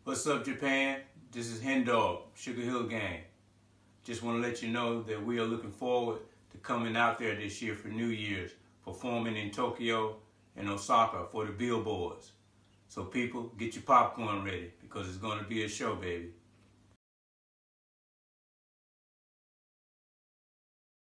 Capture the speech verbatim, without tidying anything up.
What's up, Japan? This is Hendog, Sugarhill Gang. Just want to let you know that we are looking forward to coming out there this year for New Year's, performing in Tokyo and Osaka for the Billboards. So people, get your popcorn ready because it's going to be a show, baby.